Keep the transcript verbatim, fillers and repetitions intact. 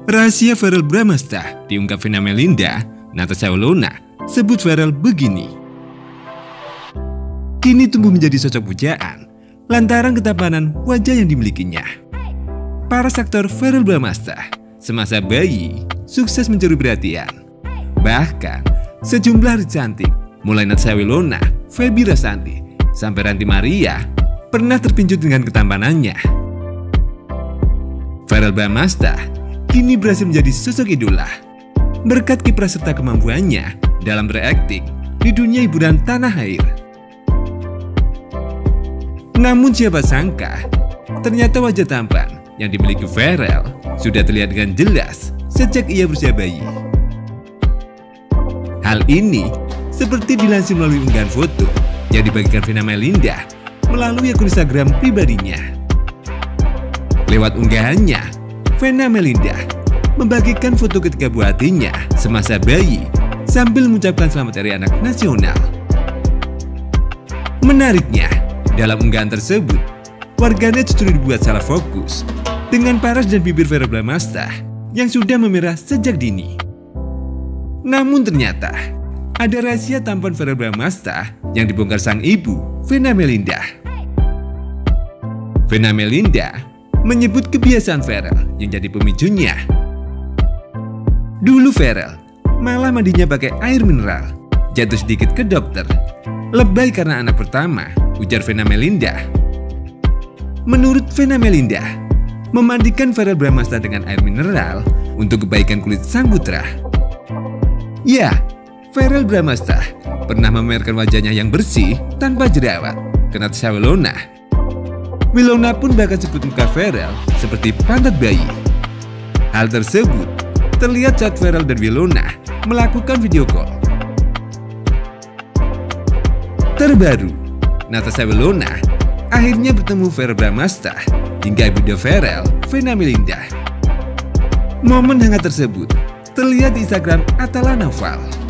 Rahasia Verrel Bramasta diungkap Vena Melinda, Natasha Wilona sebut Verrel begini. Kini tumbuh menjadi sosok pujaan lantaran ketampanan wajah yang dimilikinya. Paras aktor Verrel Bramasta semasa bayi sukses mencuri perhatian. Bahkan sejumlah artis cantik mulai Natasha Wilona, Feby Rasanti sampai Ranty Maria pernah terpincut dengan ketampanannya. Verrel Bramasta kini berhasil menjadi sosok idola berkat kiprah serta kemampuannya dalam berakting di dunia hiburan tanah air. Namun siapa sangka, ternyata wajah tampan yang dimiliki Verrel sudah terlihat dengan jelas sejak ia berusia bayi. Hal ini seperti dilansir melalui unggahan foto yang dibagikan Vena Melinda melalui akun Instagram pribadinya. Lewat unggahannya, Vena Melinda membagikan foto ketika buah hatinya semasa bayi sambil mengucapkan selamat Hari Anak Nasional. Menariknya, dalam unggahan tersebut, warganet justru dibuat salah fokus dengan paras dan bibir Verrel Bramasta yang sudah memerah sejak dini. Namun ternyata ada rahasia tampan Verrel Bramasta yang dibongkar sang ibu, Vena Melinda. Vena Melinda menyebut kebiasaan Verrel yang jadi pemicunya. Dulu Verrel malah mandinya pakai air mineral, jatuh sedikit ke dokter. Lebay karena anak pertama, ujar Vena Melinda. Menurut Vena Melinda, memandikan Verrel Bramasta dengan air mineral untuk kebaikan kulit sang putra. Ya, Verrel Bramasta pernah memamerkan wajahnya yang bersih tanpa jerawat ke Natasha Wilona. Wilona pun bahkan sebut muka Verrel seperti pantat bayi. Hal tersebut terlihat saat Verrel dan Wilona melakukan video call. Terbaru, Natasha Wilona akhirnya bertemu Verrel Bramasta hingga video Verrel Vena Melinda. Momen hangat tersebut terlihat di Instagram Atala Naufal.